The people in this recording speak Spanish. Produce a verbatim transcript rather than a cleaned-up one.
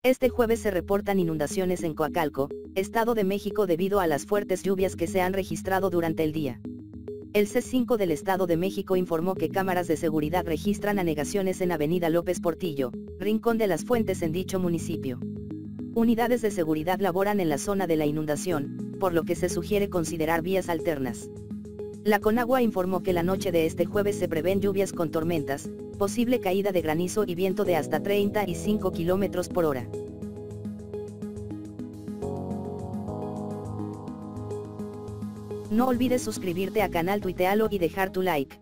Este jueves se reportan inundaciones en Coacalco, Estado de México debido a las fuertes lluvias que se han registrado durante el día. El C cinco del Estado de México informó que cámaras de seguridad registran anegaciones en Avenida López Portillo, Rincón de las Fuentes en dicho municipio. Unidades de seguridad laboran en la zona de la inundación, por lo que se sugiere considerar vías alternas. La Conagua informó que la noche de este jueves se prevén lluvias con tormentas, posible caída de granizo y viento de hasta treinta y cinco kilómetros por hora. No olvides suscribirte a canal Tuitealo y dejar tu like.